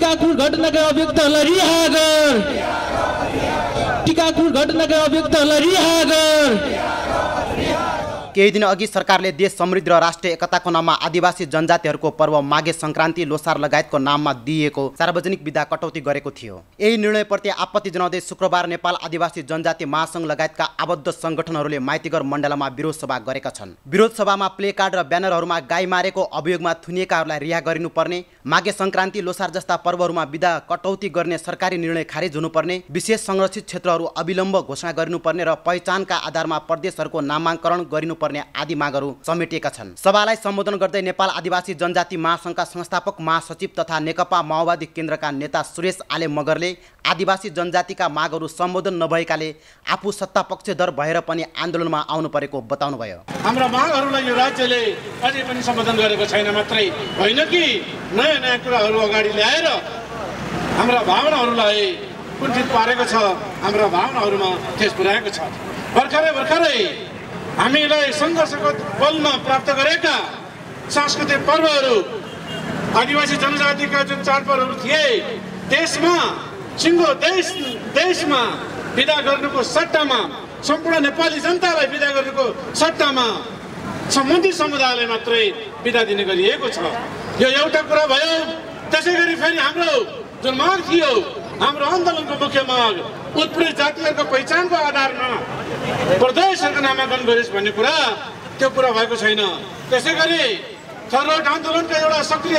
टीकापुर घटनाका अभियुक्तहरूलाई रिहा गर। टीकापुर घटनाका अभियुक्तहरूलाई रिहा गर। केही दिन अघि सरकारले देश समृद्धि र राष्ट्रिय एकताको नाममा आदिवासी जनजातिहरूको पर्व माघे संक्रान्ति लोसार लगायतको नाममा दिइएको सार्वजनिक बिदा कटौती गरेको थियो। यही निर्णयप्रति आपत्ति जनाउँदै शुक्रबार नेपाल आदिवासी जनजाति महासंघ लगायतका आबद्ध संगठनहरूले माइतीघर मण्डलामा विरोध सभा गरेका छन्। विरोध सभामा प्ले कार्ड र ब्यानरहरूमा गाई मारेको अभियोगमा थुनिएकाहरूलाई रिहा गरिनुपर्ने, माघे संक्रान्ति लोसार जस्ता पर्वहरूमा बिदा कटौती गर्ने सरकारी निर्णय खारेज हुनुपर्ने, विशेष संरक्षित क्षेत्रहरू अविलम्ब घोषणा गरिनुपर्ने र पहिचानका आधारमा प्रदेशहरूको नामाङ्करण गरिनुपर्ने आदि मागहरू समेटिएका छन्। सभालाई सम्बोधन गर्दै नेपाल आदिवासी जनजाति महासंघका संस्थापक महासचिव तथा नेकपा माओवादी केन्द्रका नेता सुरेश आले मगरले आदिवासी जनजातिका मागहरू सम्बोधन नभएकाले आफू सत्ता पक्षधर भएर पनि आन्दोलनमा आउनु परेको बताउनुभयो। हाम्रा मागहरूलाई यो राज्यले अझै पनि सम्बोधन गरेको छैन मात्रै होइन कि नयाँ नयाँ कुराहरू अगाडि ल्याएर हाम्रा भावनाहरूलाई कुण्ठित पारेको छ, हाम्रा भावनाहरूमा ठेस पुर्याएको छ। भर्खरै हामीलाई सङ्घर्षको बलमा प्राप्त गरेका सांस्कृतिक पर्वहरू, आदिवासी जनजातिका जुन चाडपर्वहरू थिए, देशमा सिङ्गो देशमा विदा गर्नुको सट्टामा, सम्पूर्ण नेपाली जनतालाई विदा गर्नुको सट्टामा सम्बन्धित समुदायलाई मात्रै विदा दिने गरिएको छ। यो एउटा कुरा भयो। त्यसै गरी फेरि हाम्रो जुन माग थियो, हाम्रो आन्दोलनको मुख्य माग उत्पीडित जातिहरूको पहिचानको आधारमा प्रदेशहरूको नामाङ्कन गरियोस् भन्ने कुरा, त्यो कुरा भएको छैन। त्यसै गरी थर्ड आन्दोलनका एउटा सक्रिय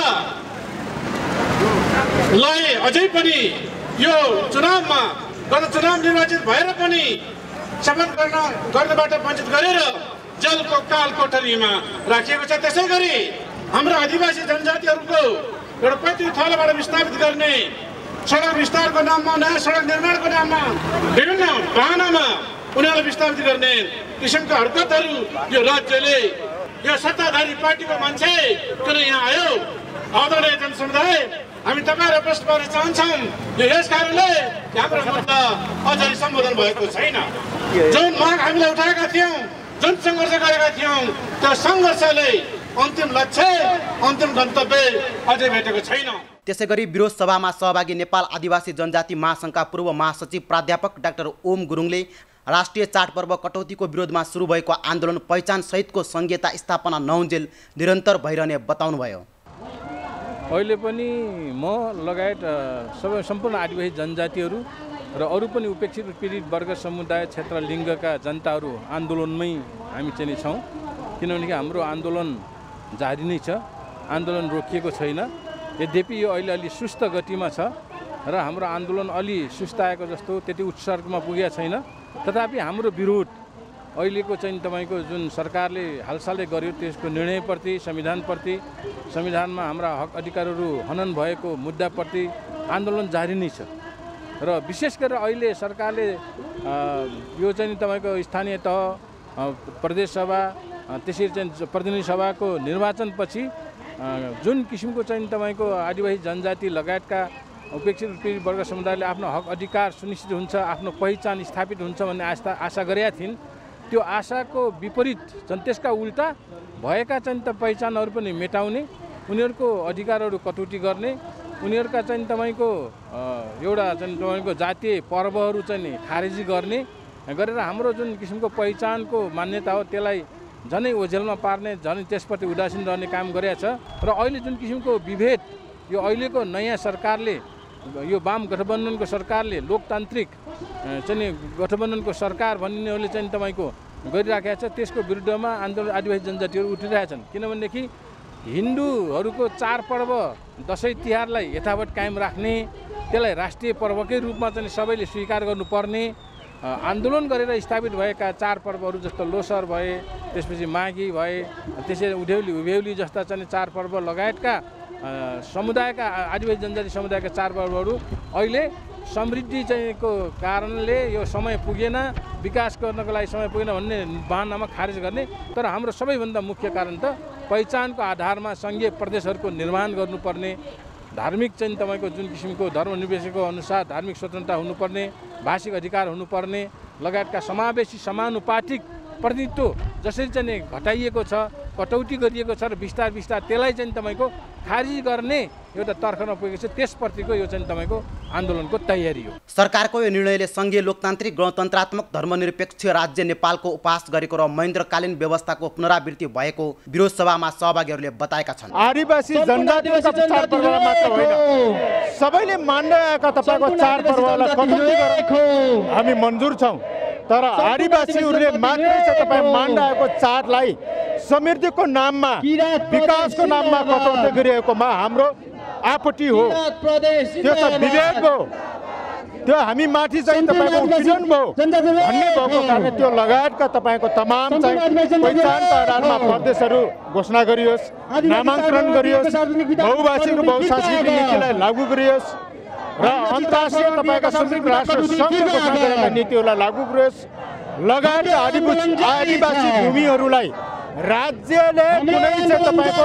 योद्धालाई अझै पनि यो चुनावमा गत चुनाव निर्वाचित भएर पनि शपथ गर्नबाट वञ्चित गरेर जेलको काल कोठरीमा राखिएको छ। त्यसै गरी हाम्रा आदिवासी जनजातिहरूको एउटा पैतृक थलोबाट विस्थापित गर्ने, सडक विस्तारको नाममा, नयाँ सडक निर्माणको नाममा, विभिन्न बहानामा उनीहरूलाई विस्थापित गर्ने किसिमका हरकतहरू यो राज्यले, यो सत्ताधारी पार्टीको मान्छे किन यहाँ आयो? आदरणीय जनसमुदाय, हामी तपाईँहरूलाई प्रश्न गर्न चाहन्छौँ। यो यस कारणले हाम्रो मुद्दा अझै सम्बोधन भएको छैन। जुन माग हामीले उठाएका थियौँ, जुन सङ्घर्ष गरेका थियौँ, त्यो सङ्घर्षले अन्तिम लक्ष्य, अन्तिम गन्तव्य अझै भेटेको छैन। त्यसैगरी विरोध सभामा सहभागी नेपाल आदिवासी जनजाति महासंघका पूर्व महासचिव प्राध्यापक डाक्टर ओम गुरुङले राष्ट्रिय चाडपर्व कटौतीको विरोधमा सुरु भएको आन्दोलन पहिचान सहितको संघीयता स्थापना नहुन्जेल निरन्तर भइरहने बताउनुभयो। अहिले पनि म लगायत सम्पूर्ण आदिवासी जनजातिहरू र अरू पनि उपेक्षित पीडित वर्ग समुदाय क्षेत्र लिङ्गका जनताहरू आन्दोलनमै हामी चाहिँ छौँ। किनभने हाम्रो आन्दोलन जारी नै छ, आन्दोलन रोकिएको छैन। यद्यपि यो अहिले अलि सुस्त गतिमा छ र हाम्रो आन्दोलन अलि सुस्ताएको जस्तो त्यति उत्सर्गमा पुगेको छैन। तथापि हाम्रो विरोध अहिलेको चाहिँ तपाईँको जुन सरकारले हालसालै गर्यो त्यसको निर्णयप्रति, संविधानप्रति, संविधानमा हाम्रा हक अधिकारहरू हनन भएको मुद्दाप्रति आन्दोलन जारी नै छ। र विशेष गरेर अहिले सरकारले यो चाहिँ तपाईँको स्थानीय तह, प्रदेश सभा, त्यसरी चाहिँ प्रतिनिधि सभाको निर्वाचनपछि जुन किसिमको चाहिँ तपाईँको आदिवासी जनजाति लगायतका उपेक्षित पीडित वर्ग समुदायले आफ्नो हक अधिकार सुनिश्चित हुन्छ, आफ्नो पहिचान स्थापित हुन्छ भन्ने आशा गरेका थिइन्। त्यो आशाको विपरीत चाहिँ त्यसका उल्टा भएका चाहिँ पहिचानहरू पनि मेटाउने, उनीहरूको अधिकारहरू कटौती गर्ने, उनीहरूका चाहिँ तपाईँको एउटा चाहिँ तपाईँको जातीय पर्वहरू चाहिँ खारेजी गर्ने गरेर हाम्रो जुन किसिमको पहिचानको मान्यता हो त्यसलाई झनै ओझेलमा पार्ने, झनै त्यसप्रति उदासीन रहने काम गरेको छ। र अहिले जुन किसिमको विभेद यो अहिलेको नयाँ सरकारले, यो वाम गठबन्धनको सरकारले, लोकतान्त्रिक चाहिँ गठबन्धनको सरकार भन्नेहरूले चाहिँ तपाईँको गरिराखेका छ, त्यसको विरुद्धमा आन्दोलन आदिवासी जनजातिहरू उठिरहेका छन्। किनभनेदेखि हिन्दूहरूको चाडपर्व दसैँ तिहारलाई यथावत कायम राख्ने, त्यसलाई राष्ट्रिय पर्वकै रूपमा चाहिँ सबैले स्वीकार गर्नुपर्ने, आन्दोलन गरेर स्थापित भएका चाडपर्वहरू जस्तो लोसार भए, त्यसपछि माघी भए, त्यसै उभ्यौली जस्ता चाहिँ चाडपर्व लगायतका समुदायका आदिवासी जनजाति समुदायका चाडपर्वहरू अहिले समृद्धि चाहिँको कारणले यो समय पुगेन, विकास गर्नको लागि समय पुगेन भन्ने बहानामा खारेज गर्ने। तर हाम्रो सबैभन्दा मुख्य कारण त पहिचानको आधारमा सङ्घीय प्रदेशहरूको निर्माण गर्नुपर्ने, धार्मिक चाहिँ तपाईँको जुन किसिमको धर्मनिर्देशको अनुसार धार्मिक स्वतन्त्रता हुनुपर्ने, भाषिक अधिकार हुनुपर्ने लगायतका समावेशी समानुपातिक प्रतिनिधित्व जसरी चाहिँ घटाइएको छ कटौती गरिएको छ र बिस्तार त्यसलाई चाहिँ तपाईँको खारिज गर्ने एउटा तर्खरमा पुगेको छ। त्यसप्रतिको यो चाहिँ तपाईँको आन्दोलनको तयारी हो। सरकारको यो निर्णयले सङ्घीय लोकतान्त्रिक गणतन्त्रात्मक धर्मनिरपेक्ष राज्य नेपालको उपहास गरेको र महेन्द्रकालीन व्यवस्थाको पुनरावृत्ति भएको विरोध सभामा सहभागीहरूले बताएका छन्। आदिवासी जनजातिको चाडपर्व मात्र होइन, सबैले मान्दै आएका तपाईँको चाडपर्वलाई कटौती गरेको हामी मन्जुर छौँ, तर आदिवासीहरूले मात्रै चाहिँ तपाईँ मान्दै आएको चाडलाई समृद्धिको नाममा विकासको नाममा कटौती गरिएकोमा हाम्रो आपत्ति हो। त्यो त विवेक हो, त्यो हामी माथि चाहिँ तपाईँको उत्पीडन भयो भन्ने भएको कारणले त्यो लगायतका तपाईँको तमाम चाहिँ पहिचानका आधारमा प्रदेशहरू घोषणा गरियोस्, नामाङ्कन गरियोस्, बहुभाषिक बहुसांस्कृतिक नीतिलाई लागू गरियोस् र अन्तर्राष्ट्रिय तपाईँका संयुक्त राष्ट्र सङ्घले घोषणा गरेका नीतिहरूलाई लागू गरियोस्। लगायत आदिवासी भूमिहरूलाई राज्यले कुनै चाहिँ तपाईँको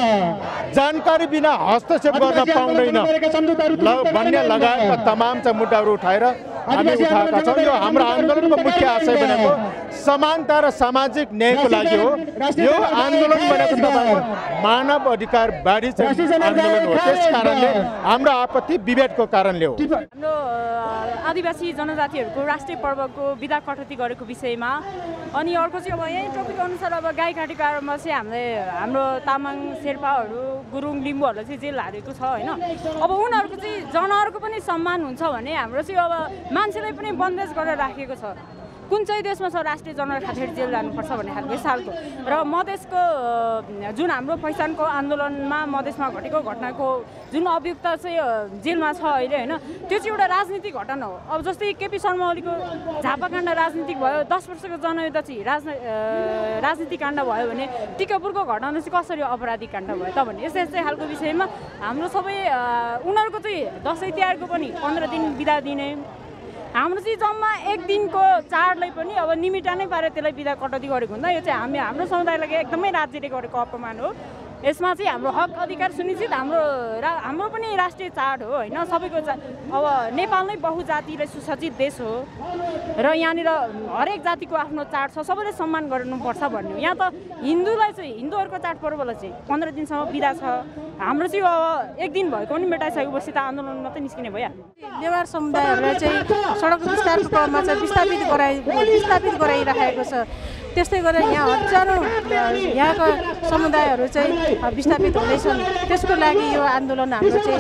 जानकारी बिना हस्तक्षेप गर्न पाउँदैन भन्ने लगायतका तमाम चाहिँ मुद्दाहरू उठाएर हामी उठाएका छौँ। यो हाम्रो आन्दोलनको मुख्य आशय भनेको समानता र सामाजिक न्यायको लागि हो। यो आन्दोलन भनेको तपाईँको मानव अधिकारवादी आन्दोलन हो। त्यस कारणले हाम्रो आपत्ति विभेदको कारणले हो। हाम्रो आदिवासी जनजातिहरूको राष्ट्रिय पर्वको बिदा कटौती गरेको विषयमा अनि अर्को चाहिँ अब यही टपिक अनुसार अब गाई काटेको आरोपमा चाहिँ हाम्रो तामाङ शेर्पाहरू गुरुङ लिम्बूहरूलाई चाहिँ जेल हालेको छ होइन। अब उनीहरूको चाहिँ जनावरको पनि सम्मान हुन्छ भने हाम्रो चाहिँ अब मान्छेलाई पनि बन्देज गरेर राखिएको छ। कुन चाहिँ देशमा छ राष्ट्रिय जनावर खातिर जेल जानुपर्छ भन्ने खालको सालको र मधेसको जुन हाम्रो पहिचानको आन्दोलनमा मधेसमा घटेको घटनाको जुन अभियुक्त चाहिँ जेलमा छ अहिले होइन, त्यो चाहिँ एउटा राजनीतिक घटना हो। अब जस्तै केपी शर्मा ओलीको झापाकाण्ड राजनीतिक भयो, 10 वर्षको जनयुद्ध चाहिँ राजनीतिक काण्ड भयो भने टिकापुरको घटना चाहिँ कसरी अपराधिक काण्ड भयो त भन्ने यस्तै यस्तै खालको विषयमा हाम्रो सबै उनीहरूको चाहिँ दसैँ तिहारको पनि 15 दिन बिदा दिने, हाम्रो चाहिँ जम्मा 1 दिनको चाडलाई पनि अब निमिटा नै पारेर त्यसलाई बिदा कटौती गरेको हुँदा यो चाहिँ हाम्रो समुदायलाई एकदमै राज्यले गरेको अपमान हो। यसमा चाहिँ हाम्रो हक अधिकार सुनिश्चित हाम्रो पनि राष्ट्रिय चाड हो होइन, सबैको चाड। अब नेपाल नै बहुजातिलाई सुसज्जित देश हो र यहाँनिर हरेक जातिको आफ्नो चाड छ, सबैले सम्मान गर्नुपर्छ भन्ने हो। यहाँ त हिन्दूलाई चाहिँ हिन्दूहरूको चाडपर्वलाई चाहिँ 15 दिनसम्म बिदा छ, हाम्रो चाहिँ अब 1 दिन भएको पनि मेटाइसकेपछि त आन्दोलन मात्रै निस्किने भइहाल्यो। नेवार समुदायहरूलाई चाहिँ सडक विस्तारको क्रममा चाहिँ विस्थापित गराइराखेको छ। त्यस्तै गरेर यहाँ हजारौँ यहाँका समुदायहरू चाहिँ विस्थापित हुँदैछन्। त्यसको लागि यो आन्दोलन हाम्रो चाहिँ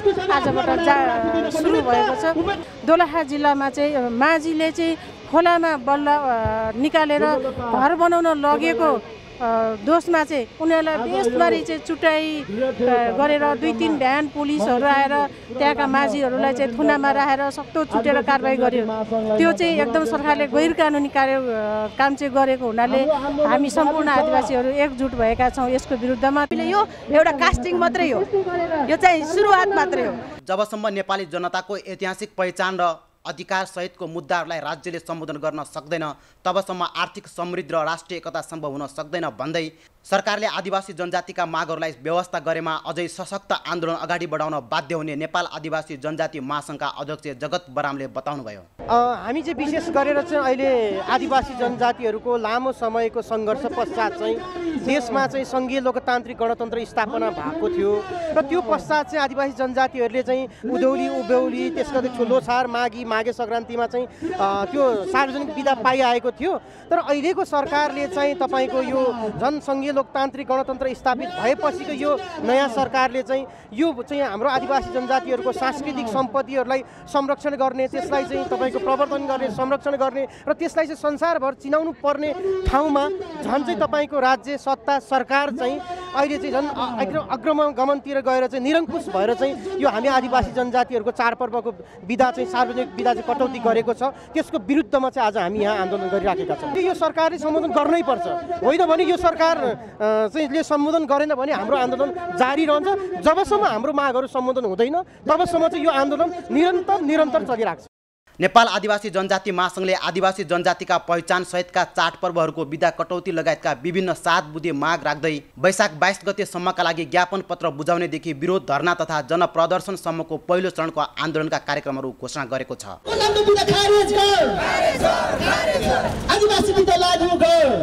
आजबाट सुरु भएको छ। दोलखा जिल्लामा चाहिँ माझीले चाहिँ खोलामा बल्ल निकालेर घर बनाउन लगेको दोषमा चाहिँ उनीहरूलाई बेसबारी चाहिँ चुटाइ गरेर 2-3 भ्यान पुलिसहरू आएर त्यहाँका माझीहरूलाई चाहिँ थुनामा राखेर सक्दो चुटेर कारबाही गर्यो। त्यो चाहिँ एकदम सरकारले गैर कानुनी काम चाहिँ गरेको हुनाले हामी सम्पूर्ण आदिवासीहरू एकजुट भएका छौँ यसको विरुद्धमा। यो एउटा कास्टिङ मात्रै हो, यो चाहिँ सुरुवात मात्रै हो। जबसम्म नेपाली जनताको ऐतिहासिक पहिचान र अधिकार सहितको मुद्दाहरूलाई राज्यले सम्बोधन गर्न सक्दैन तबसम्म आर्थिक समृद्धि र राष्ट्रिय एकता सम्भव हुन सक्दैन भन्दै सरकारले आदिवासी जनजातिका मागहरूलाई व्यवस्था गरेमा अझै सशक्त आन्दोलन अगाडि बढाउन बाध्य हुने नेपाल आदिवासी जनजाति महासङ्घका अध्यक्ष जगत बरामले बताउनुभयो। हामी चाहिँ विशेष गरेर चाहिँ अहिले आदिवासी जनजातिहरूको लामो समयको सङ्घर्ष पश्चात चाहिँ देशमा चाहिँ सङ्घीय लोकतान्त्रिक गणतन्त्र स्थापना भएको थियो र त्यो पश्चात चाहिँ आदिवासी जनजातिहरूले चाहिँ उधौली उभौली त्यसको लोसार माघे सङ्क्रान्तिमा चाहिँ त्यो सार्वजनिक बिदा पाइआएको थियो। तर अहिलेको सरकारले चाहिँ तपाईँको यो जनसङ्घीय लोकतान्त्रिक गणतन्त्र स्थापित भएपछिको यो नयाँ सरकारले चाहिँ यो चाहिँ हाम्रो आदिवासी जनजातिहरूको सांस्कृतिक सम्पत्तिहरूलाई संरक्षण गर्ने, त्यसलाई चाहिँ तपाईँको प्रवर्धन गर्ने, संरक्षण गर्ने र त्यसलाई चाहिँ संसारभर चिनाउनु पर्ने ठाउँमा झन् चाहिँ तपाईँको राज्य सत्ता सरकार चाहिँ अहिले चाहिँ झन् अग्रगमनतिर गएर चाहिँ निरङ्कुश भएर चाहिँ यो हामी आदिवासी जनजातिहरूको चाडपर्वको बिदा चाहिँ सार्वजनिक बिदा चाहिँ कटौती गरेको छ। त्यसको विरुद्धमा चाहिँ आज हामी यहाँ आन्दोलन गरिराखेका छौँ। यो सरकारले सम्बोधन गर्नै पर्छ, होइन भने यो सरकार चाहिँ सम्बोधन गरेन भने हाम्रो आन्दोलन जारी रहन्छ। जबसम्म हाम्रो मागहरू सम्बोधन हुँदैन तबसम्म चाहिँ यो आन्दोलन निरन्तर चलिरहेको छ। नेपाल आदिवासी जनजाति महासङ्घले आदिवासी जनजातिका पहिचान सहितका चाडपर्वहरूको बिदा कटौती लगायतका विभिन्न 7 बुँदे माग राख्दै वैशाख 22 गतेसम्मका लागि ज्ञापन पत्र बुझाउनेदेखि विरोध धरना तथा जनप्रदर्शनसम्मको पहिलो चरणको आन्दोलनका कार्यक्रमहरू घोषणा गरेको छ।